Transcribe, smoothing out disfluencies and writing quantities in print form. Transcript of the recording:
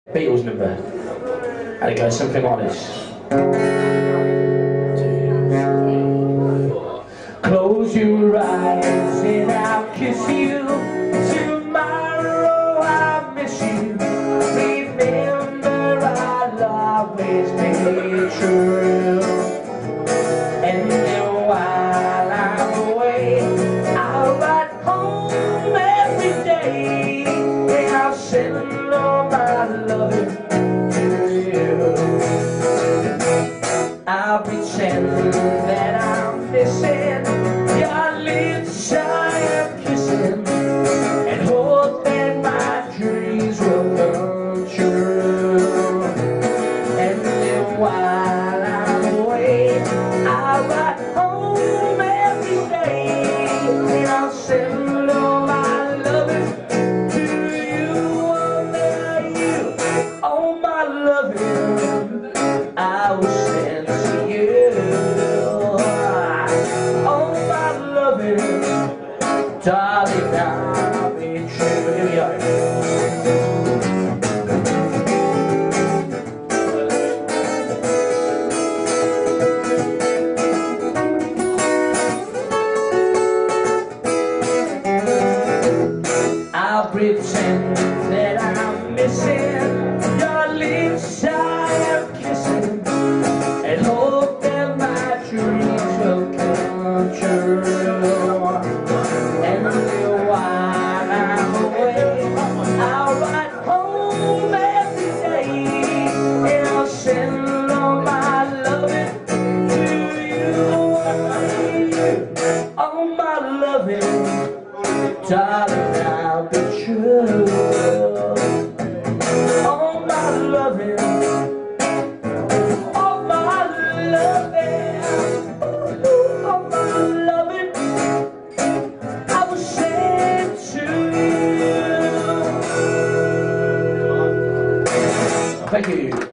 Beatles number, and it goes something like this. Close your eyes and I'll kiss you. Tomorrow I'll miss you. Remember I'll always be true. And then while I'm away, I'll write home every day. And I'll send all my loving to you. I'll pretend that I'm missing your lips I am kissing, and hope that my dreams will come true. And then while I'm away, I'll write home every day, and I'll send all my loving to you. Oh my loving, I will send to you. Oh my loving, darling, I'll be true. Here we are. I'll pretend that I'm missing your lips I am kissing, and hope that my dreams will come true. And then while I'm away, I'll write home every day, and I'll send all my loving to you. Oh my loving, darling, I'll be true. Oh my loving, oh my loving, oh my loving, I will send to you. Thank you.